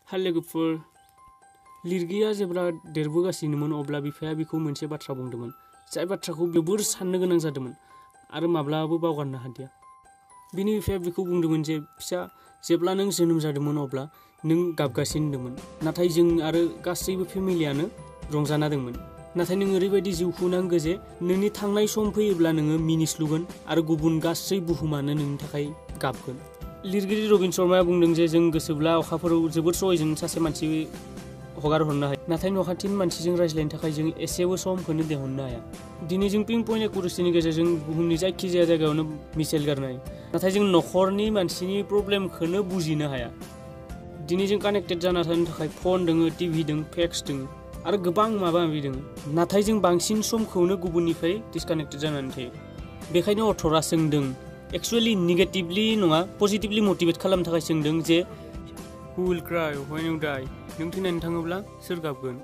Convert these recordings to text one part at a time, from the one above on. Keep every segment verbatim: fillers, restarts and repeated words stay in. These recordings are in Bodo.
लोगोफोर लिरगिरिया जेब्ला देरबोगासिनोमोन अब्ला बिफाया बिखौ मोनसे बाथ्रा बुंदोंमोन जाय बाथ्राखौ जोबोर साननो गोनां जादोंमोन आरो माब्लाबाबो बावगारनो हादिया। बिनि बिफाया बिखौ बुंदोंमोन जे फिसा जेब्ला नों जोनोम जादोंमोन अब्ला नों गाबगासिनो दंमोन नाथाय जों आरो गासैबो फेमिलियानो रंजाना दंमोन नाथाय नों ओरैबायदि जिउ खुंनांगौ जे नोंनि थांनाय सम फैयोब्ला नोङो मिनिस्लुगोन आरो गुबुन गासै बुहुमानो नोंनि थाखाय गाबगोन। लिरगिरि रबिन शर्माया बुंदों जे जों गोसोब्ला अखाफोराव जोबोद सहजजों सासे मानसि हगार हरनो हायो नाथाय न'खाथिनि मानसिजों रायज्लायनो थाखाय जों एसेबो समखौनो दिहुननो हाया। दिनै जों पिं पइन्ट एकुरेसिनि गेजेरजों बुहुमनि जायखिजाया जायगायावनो मिसाइल गारनो हायो नाथाय जों न'खरनि मानसिनि प्रब्लेमखौनो बुजिनो हाया। दिनै जों कानेक्टेड जाना थानो थाखाय फन दङ, टिभि दङ, फेक्स दङ आरो गोबां माबा माबि दङ नाथाय जों बांसिन समखौनो गुबुननिफ्राय डिसकानेक्टेड जानानै थायो। बेखायनो अथरा सोंदों एक्चुअली नेगेटिभलि नङा पजिटिभलि मटिभेट खालामनो थाखाय सोंदों जे हु विल क्राइ व्हेन इउ डाइ, नों थैनानै थाङोब्ला सोर गाबगोन?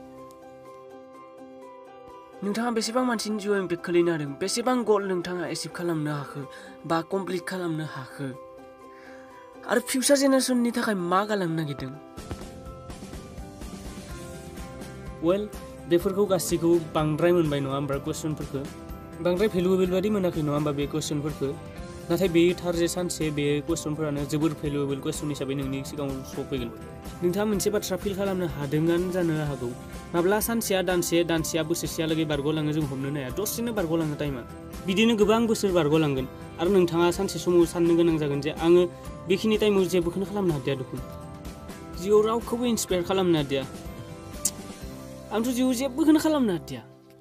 नोंथाङा बेसेबां मानसिनि जिउआव इम्पेक्ट खोलैनो हादों, बेसेबां गल नोंथाङा एचिभ खालामनो हाखो बा कमप्लिट खालामनो हाखो आरो फिउचार जेनेरेसननि थाखाय मा गालांनो नागिरदों? वेल बेफोरखौ गासैखौबो बांद्राय मोनबाय नङा होमबा कुइसनफोरखौ बांद्राय भेलुएबल बादि मोनाखै नङा होमबा बे कुइसनफोरखौ नाथाय बेयो थार जे सानसे बे कुइसनफोरानो जोबोर भेलुएबल कुइसन हिसाबै नोंनि सिगाङाव सफैगोन। नोंथाङा मोनसे बाथ्रा फिल खालामनो हादोंआनो जानो हागौ माब्ला सानसेया दानसे दानसेया बोसोरसेयालागै बारग'लाङो जों हमनो हाया, दसेनो बारग'लाङो टाइमा। बिदिनो गोबां बोसोर बारग'लांगोन आरो नोंथाङा सानसे समाव साननो गोनां जागोन जे आङो बेखिनि टाइमाव जेबोखौनो खालामनो हादिया दुखु जिउआव रावखौबो इन्सपायार खालामनो हादिया, आंथ' जिउआव जेबोखौनो खालामनो हादिया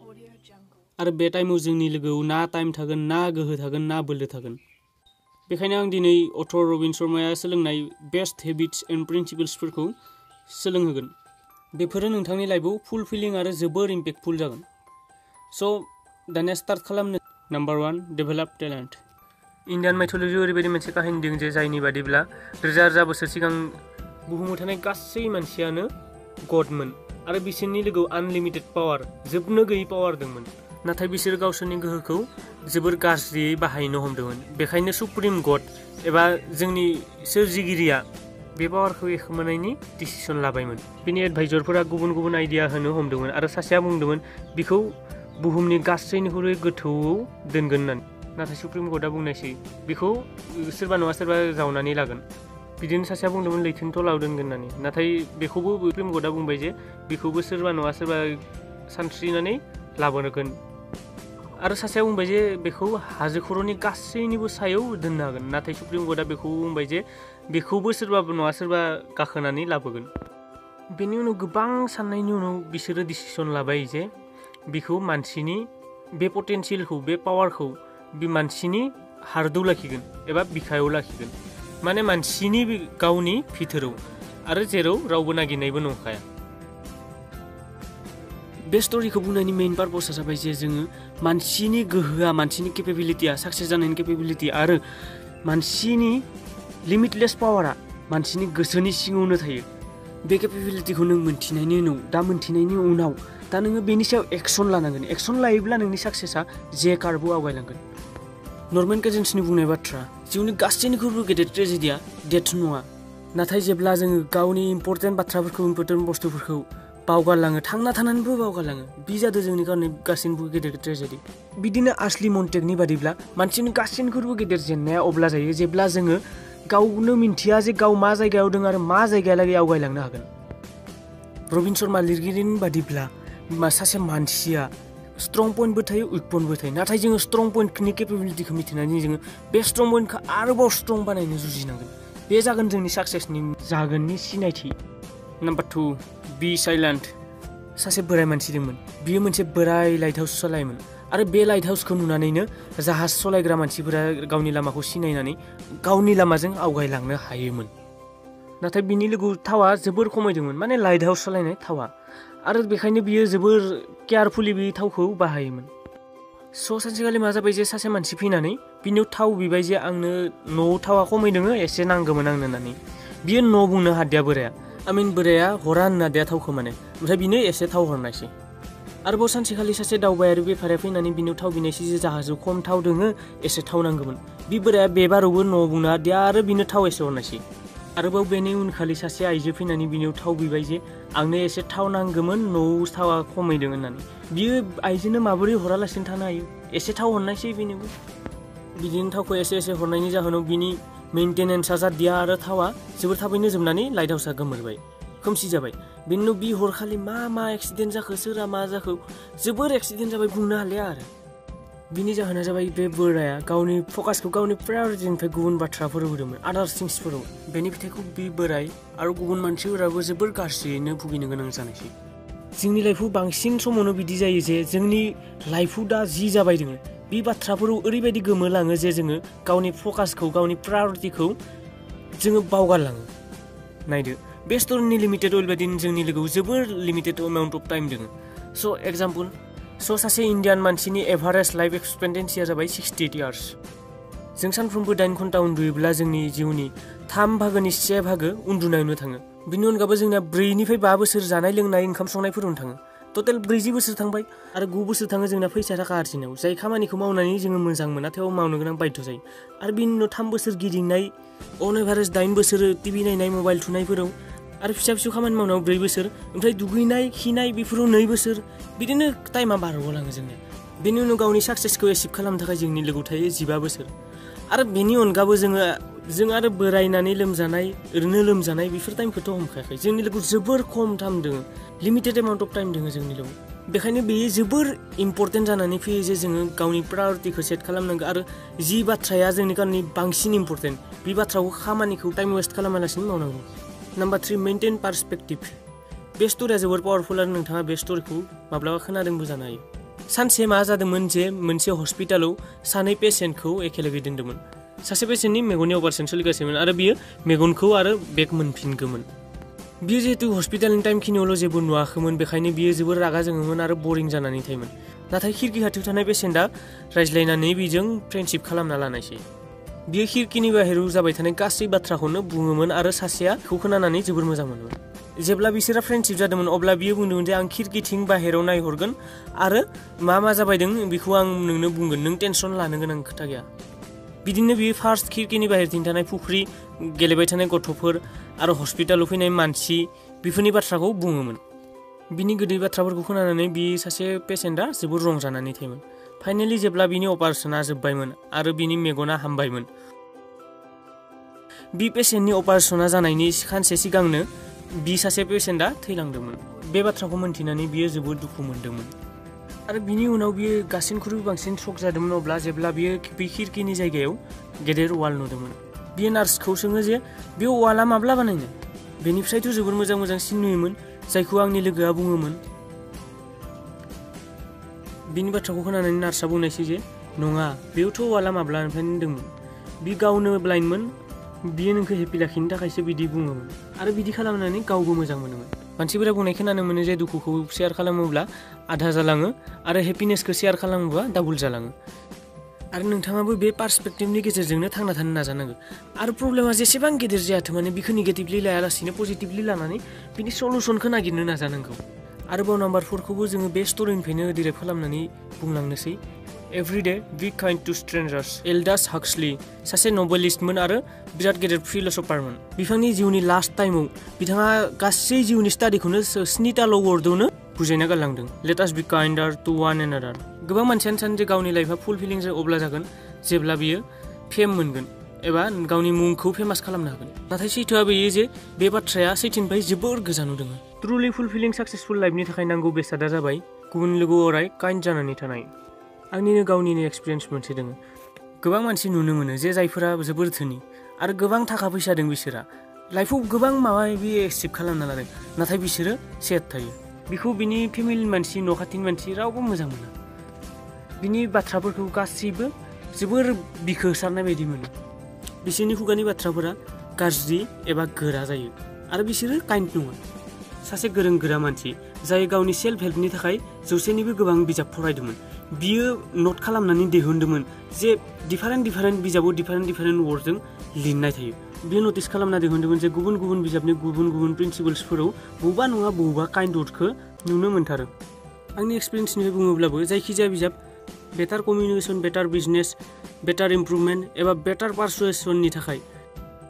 आरो बे टाइमाव जोंनि लोगोआव ना टाइम थागोन, ना गोहो थागोन, ना बोलो थागोन। बेखायनो आं दिनै अथर रबिन शर्माया सोलोंनाय बेस्ट हेबिट्स एन्ड प्रिन्सिपल्सफोरखौ सोलोंहोगोन। बेफोरो नोंथांनि लाइफआव फुलफिलिं आरो जोबोर इम्पेक्टफुल जागोन। स' दानिया स्टार्ट खालामनो। Number one, develop talent. Indian माइथलजियाव ओरैबायदि मोनसे काहिनी दं जे जायनि बादिब्ला रोजा रोजा बोसोर सिगां बुहुमाव थानाय गासै मानसियानो गडमोन आरो बिसोरनि लोगोआव आनलिमिटेड पावार, जोबनो गैयै पावार दंमोन नाथाय बिसोर गावसोरनि गोहोखौ जोबोर गाज्रियै बाहायनो हमदोंमोन। बेखायनो सुप्रिम गड एबा जोंनि सोरजिगिरिया बे पावारखौ एखोमानायनि डिसिसन लाबायमोन। बिनि एडभाइजरफोरा गुबुन गुबुन आइडिया होनो हमदोंमोन आरो सासेया बुंदोंमोन बिखौ बुहुमनि गासैनिख्रुइ गोथौआव दोनगोन होननानै नाथाय सुप्रिम गडआ बुंनायसै बिखौ सोरबा नङा सोरबा जावनानै लागोन। बिदिनो सासेया बुंदोंमोन लैथोनि तलाव दोनगोन होननानै नाथाय बेखौबो सुप्रिम गडआ बुंबाय जे बिखौबो सोरबा नङा सोरबा सानस्रिनानै लाबोगोन आरो सासेया बुंबाय जे बेखौ हाजो खर'नि गासैनिबो सायाव दोननो हागोन नाथाय सुप्रिम गडआ बेखौ बुंबाय जे बेखौबो सोरबा नङा सोरबा गाखोनानै लाबोगोन। बेनि उनाव गोबां साननायनि उनाव बिसोरो डिसिसन लाबाय जे बिखौ मानसिनि बे पटेनसियेलखौ बे पावारखौ बे मानसिनि हार्टआव लाखिगोन एबा बिखायाव लाखिगोन, माने मानसिनि गावनि भितराव आरो जेराव रावबो नागिरनायबो नंखाया। बे स्ट'रिखौ बुंनायनि मेइन पारपसआ जाबाय जे जोङो मानसिनि गोहोआ, मानसिनि केपेबिलिटिया, साक्सेस जानायनि केपेबिलिटि आरो मानसिनि लिमिटलेस पावारा मानसिनि गोसोनि सिङावनो थायो। बे केपेबिलिटिखौ नों मोनथिनायनि उनाव दा मोनथिनायनि उनाव दा नोङो बेनि सायाव एक्सन लानांगोन। एक्सन लायोब्ला नोंनि साक्सेसआ जे कार्बआव आवगायलांगोन। नर्मेन केजेन्सनि बुंनाय बाथ्रा, जिउनि गासैनिख्रुइबो गेदेर ट्रेजेडिया डेथ नङा नाथाय जेब्ला जोङो गावनि इम्परटेन्ट बाथ्राफोरखौ इम्परटेन्ट बुस्थुफोरखौ बावगारलाङो, थांना थानानैबो बावगारलाङो, बि जादों जोंनि कारने गासैनिबो गेदेर ट्रेजेडि। बिदिनो आश्ली मन्टेगनि बादिब्ला मानसिनि गासैनिख्रुइबो गेदेर जेंनाया अब्ला जायो जेब्ला जोङो गावनो मिन्थिया जे गाव मा जायगायाव दं आरो मा जायगायालागै आवगायलांनो हागोन। रबिन शर्मा लिरगिरिनि बादिब्ला सासे मानसिया स्ट्रं पइन्टबो थायो, उइक पइन्टबो थायो नाथाय जोङो स्ट्रं पइन्टनि केपेबिलिटिखौ मिथिनानै जोङो बे स्ट्रं पइन्टखौ आरोबाव स्ट्रं बानायनो जुजिनांगोन। बे जागोन जोंनि साक्सेसनि जागोननि सिनायथि। Number two, be silent. सासे बोराय मानसि दंमोन, बियो मोनसे बोराय लाइट हाउस सालायोमोन आरो बे लाइट हाउसखौ नुनानैनो जाहाज सालायग्रा मानसिफोरा गावनि लामाखौ सिनायनानै गावनि लामाजों आवगायलांनो हायोमोन नाथाय बिनि लोगोआव थावा जोबोर खमायदोंमोन, माने लाइट हाउस सालायनाय थावा आरो बेखायनो बियो जोबोर केयारफुलि बे थावखौ बाहायोमोन। स' सानसेखालि मा जाबाय जे सासे मानसि फैनानै बिनियाव थाव बिबाय जे आंनो न'आव थावा खमायदोङो एसे नांगौमोन आंनो होननानै। बियो न' बुंनो हादिया बोराया, आमिन बोराया हरा होननो हादिया थावखौ माने, ओमफ्राय बिनो एसे थाव हरनायसै। आरोबाव सानसेखालि सासे दावबायारि बेफारिया फैनानै बिनियाव थाव बिनायसै जे जाहाजाव खम थाव दोङो एसे थाव नांगौमोन। बि बोराया बे बारावबो न' बुंनो हादिया आरो बिनो थाव एसे हरनायसै। आरोबाव बेनि उनखालि सासे आइजो फैनानै बिनियाव थाव बिबाय जे आंनो एसे थाव नांगौमोन न'आव थावा खमायदों होननानै बियो आइजोनो माबोरै हरालासिनो थानो हायो एसे थाव हरनायसै बेनोबो बिदिनो थावखौ एसे एसे हरनायनि जाहोनाव बिनि मेइनटेनेन्सआ जादिया आरो थावा जोबोर थाबैनो जोबनानै लाइट हाउसआ गोमोरबाय खोमसि जाबाय बेनि उनाव बि हरखालि मा मा एक्सिडेन्ट जाखो सोरहा मा जाखो जोबोर एक्सिडेन्ट जाबाय बुंनो हालिया आरो बिनि जाहोना जाबाय बे बोराया गावनि फकासखौ गावनि प्रायरिटिनिफ्राय गुबुन बाथ्राफोराव होदोंमोन आदार थिंसफोराव बेनि फिथाइखौ बे बोराय आरो गुबुन मानसिफोराबो जोबोर गाज्रियैनो भुगिनो गोनां जानायसै जोंनि लाइफआव बांसिन समावनो बिदि जायो जे जोंनि लाइफआव दा जि जाबाय दोङो बे बाथ्राफोराव ओरैबायदि गोमोलाङो जे जोङो गावनि फकासखौ गावनि प्रायरिटिखौ जोङो बावगारलाङो नायदो बे स्ट'रीनि लिमिटेड ओरैबायदि जोंनि लोगोआव जोबोर लिमिटेड एमाउन्ट अफ टाइम दोङो स' एग्जाम्पल स' सासे इन्डियान मानसिनि एभारेज लाइफ एक्सपेक्टेन्सिया जाबाय सिक्सटि एइट इयार्स जों सानफ्रोमबो दाइन घन्टा उन्दुयोब्ला जोंनि जिउनि थाम बाहागोनि से बाहागो उन्दुनायावनो थाङो बिनि अनगाबो जोंना ब्रैनिफ्राय बा बोसोर जानाय लोंनाय ओंखाम संनायफोरावनो थाङो टटेल ब्रैजि बोसोर थांबाय आरो गु बोसोर थाङो जोंना फैसा थाखा आरजिनायाव जाय खामानिखौ मावनानै जोङो मोजां मोना थेवबो मावनो गोनां बाध्य जायो आरो बिनि उनाव थाम बोसोर गिदिंनाय अन एभारेज दाइन बोसोर टिभि नायनाय मबाइल थुनायफोराव आरो फिसा फिसौ खामानि मावनायाव ब्रै बोसोर ओमफ्राय दुगैनाय खिनाय बेफोराव नै बोसोर बिदिनो टाइमा बारग'लाङो जोंनिया बेनि उनाव गावनि साक्सेसखौ एचिभ खालामनो थाखाय जोंनि लोगोआव थायो जिबा बोसोर आरो बेनि अनगाबो जोङो जों आरो बोरायनानै लोमजानाय ओरैनो लोमजानाय बेफोर टाइमखौथ' हमखायाखै जोंनि लोगोआव जोबोर खम टाइम दोङो लिमिटेड एमाउन्ट अफ टाइम दोङो जोंनि लोगोआव बेखायनो बेयो जोबोर इम्परटेन्ट जानानै फैयो जे जोङो गावनि प्रायरिटिखौ सेट खालामनांगौ आरो जि बाथ्राया जोंनि कारनि बांसिन इम्परटेन्ट बे बाथ्राखौ खामानिखौ टाइम वेस्ट खालामालासिनो मावनांगौ नाम्बार थ्रि मेइनटेन पार्सपेक्टिभ बे स्ट'रिया जोबोर पावारफुल आरो नोंथाङा बे स्ट'रिखौ माब्लाबा खोनादोंबो जानो हायो सानसे मा जादोंमोन जे मोनसे हस्पिटालाव सानै पेसेन्टखौ एखेलगे दोनदोंमोन सासे पेसेन्टनि मेगननि अपारेसन सोलिगासिनोमोन आरो बियो मेगनखौ आरो बेक मोनफिनगौमोन बियो जिहेतु हस्पिटालनि टाइमखिनियावल' जेबो नुवाखैमोन बेखायनो बियो जोबोर रागा जोङोमोन आरो बरिं जानानै थायोमोन नाथाय खिरखि खाथियाव थानाय पेसेन्टआ रायज्लायनानै बिजों फ्रेन्डशिप खालामना लानायसै बियो खिरखिनि बाहेरायाव जाबाय थानाय गासै बाथ्राखौनो बुङोमोन आरो सासेया बेखौ खोनानानै जोबोर मोजां मोनोमोन जेब्ला बिसोरा फ्रेन्डशिप जादोंमोन अब्ला बियो बुंदोंमोन जे आं खिरखिथिं बाहेरायाव नायहरगोन आरो मा मा जाबायदों बेखौ आं नोंनो बुंगोन नों टेनसन लानो गोनां खोथा गैया बिदिनो बियो फार्स्ट खिरखिनि बाहेरथिं थानाय फुख्रि गेलेबाय थानाय गथ'फोर आरो हस्पिटालाव फैनाय मानसि बेफोरनि बाथ्राखौ बुङोमोन बिनि गोदै बाथ्राफोरखौ खोनानानै बि सासे पेसेन्टआ जोबोर रंजानानै थायोमोन फाइनेलि जेब्ला बिनि अपारेशना जोब्बायमोन आरो बिनि मेगना हामबायमोन बि पेसेन्टनि अपारेशना जानायनि सानसे सिगांनो बि सासे पेसेन्टआ थैलांदोंमोन बे बाथ्राखौ मोन्थिनानै बियो जोबोद दुखु मोनदोंमोन आरो बिनि उनाव बियो गासिनख्रुइबो बांसिन शक जादोंमोन अब्ला जेब्ला बियो बे खिरखिनि जायगायाव गेदेर वाल नुदोंमोन बियो नार्सखौ सोङो जे बे वालआ माब्ला बानायनो बेनिफ्रायथ' जोबोर मोजां मोजां सिन नुयोमोन जायखौ आंनि लोगोआ बुङोमोन बिनि बाथ्राखौ खोनानानै नार्सआ बुंनायसै जे नङा बेयावथ' वालआ माब्लानिफ्राय नुदोंमोन बि गावनो ब्लाइन्डमोन बियो नोंखौ हेपि लाखिनो थाखायसो बिदि बुङोमोन आरो बिदि खालामनानै गावबो मोजां मोनोमोन मानसिफोरा बुंनाय खोनानो मोनो जे दुखुखौ शेयार खालामोब्ला आधा जालाङो आरो हेपिनेसखौ शेयार खालामोब्ला डाबल जालाङो आरो नोंथाङाबो बे पार्सपेक्टिभनि गेजेरजोंनो थांना थानो नाजानांगौ आरो प्रब्लेमा जेसेबां गेदेर जायाथों माने बेखौ नेगेटिभलि लायालासिनो पजिटिभलि लानानै बिनि सलुसनखौ नागिरनो नाजानांगौ आरोबाव नाम्बार फरखौबो जोङो बे स्ट'रिनिफ्रायनो डिराइभ खालामनानै बुंलांनोसै every day be kind to strangers Aldous Huxley सासे नभेलिस्टमोन आरो बिराद गेदेर फिलसफारमोन बिथांनि जिउनि लास्ट टाइमाव बिथाङा गासै जिउनि स्टाडिखौनो स्निताल' वर्डआवनो बुजायना गालांदों लेट आस बि काइन्डार टु वान एनादार गोबां मानसियानो सानो जे गावनि लाइफआ फुलफिलिं अब्ला जागोन जेब्ला बियो फेम मोनगोन एबा गावनि मुंखौ फेमास खालामनो हागोन नाथाय सैथोआ बेयो जे बे बाथ्राया सैथोनिफ्राय जोबोर गोजानाव दङ ट्रुलि फुलफिलिं साक्सेसफुल लाइफनि थाखाय नांगौ बेसादा जाबाय गुबुन लोगोआव अराय काइन्ड जानानै थानाय आंनिनो गावनिनो एक्सपिरियेन्स मोनसे दङ गोबां मानसि नुनो मोनो जे जायफोरा जोबोर धोनि आरो गोबां थाखा फैसा दं बिसोरा लाइफआव गोबां माबा माबि एचिभ खालामना लादों नाथाय बिसोरो सेड थायो बिखौ बिनि फेमिलि मानसि न' खाथिनि मानसि रावबो मोजां मोना बिनि बाथ्राफोरखौ गासैबो जोबोर बिखो सारनाय बायदि मोनो बिसोरनि खुगानि बाथ्राफोरा गाज्रि एबा गोरा जायो आरो बिसोरो काइन्ड नङा सासे गोरों गोरा मानसि जाय गावनि सेल्फ हेल्पनि थाखाय जौसेनिबो गोबां बिजाब फरायदोंमोन बियो नट खालामनानै दिहुनदोंमोन जे डिफारेन्ट डिफारेन्ट बिजाबाव डिफारेन्ट डिफारेन्ट वर्डजों लिरनाय थायो बियो नटिस खालामना दिहुनदोंमोन जे गुबुन गुबुन बिजाबनि गुबुन गुबुन प्रिन्सिपल्सफोराव बबेबा नङा बबेबा काइन्ड वर्डखौ नुनो मोनथारो आंनि एक्सपिरियेन्सनिफ्राय बुङोब्लाबो जायखिजाया बिजाब better communication better business better improvement एबा बेटार पारसुएसननि थाखाय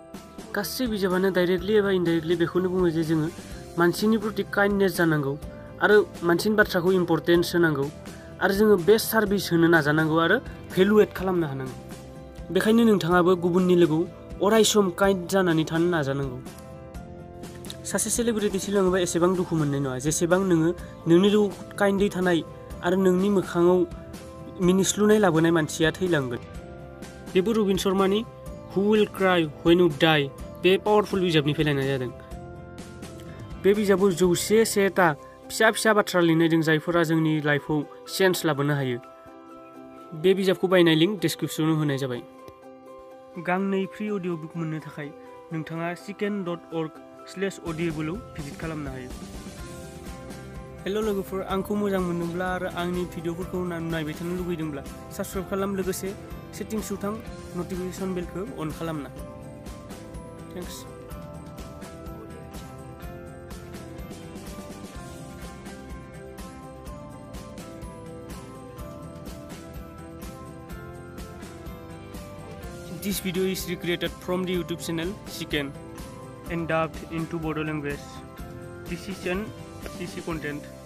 गासै बिजाबानो डाइरेक्टलि एबा इनडाइरेक्टलि बेखौनो बुङो जे जोङो मानसिनि प्रति काइन्डनेस जानांगौ आरो मानसिनि बाथ्राखौ इम्पर्टेन्स होनांगौ आरो जोङो बेस्ट सार्भिस होनो नाजानांगौ आरो भेलु एड खालामनो हानांगौ। बेखायनो नोंथाङाबो गुबुननि लोगोआव अरायसम काइन्ड जानानै थानो नाजानांगौ। सासे सेलिब्रिटि सोलोङोबा एसेबां दुखु मोननाय नङा जेसेबां नोङो नोंनि लोगोआव काइन्डै थानाय आरो नोंनि मोखाङाव मिनिस्लुनाय लाबोनाय मानसिया थैलांगोन। बेबो रबिन शर्मानि हु विल क्राइ व्हेन यु डाइ बे पावारफुल बिजाबनिफ्राय लानाय जादों। बे बिजाबाव जौसे सेथा फिसा फिसा बाथ्रा लिरनाय दं जायफोरा जोंनि लाइफआव चेन्ज लाबोनो हायो। बे बिजाबखौ बायनाय लिंक डिसक्रिप्शनाव होनाय जाबाय। गांनै फ्रि अडिअ बुक मोननो थाखाय नोंथाङा चिकेन डट अर्ग स्लेश अडियेबलआव भिजिट खालामनो हायो। हेल' लोगोफोर, आंखौ मोजां मोनोब्ला आरो आंनि भिडिअफोरखौ नायबाय थानो लुगैदोंब्ला साबस्क्राइब खालाम, लोगोसे सेटिंसआव थां नटिफिकेसन बेलखौ अन खालामना। Thanks. This video is recreated from the YouTube channel Chicken and dubbed into Bodo language. This is an C C content.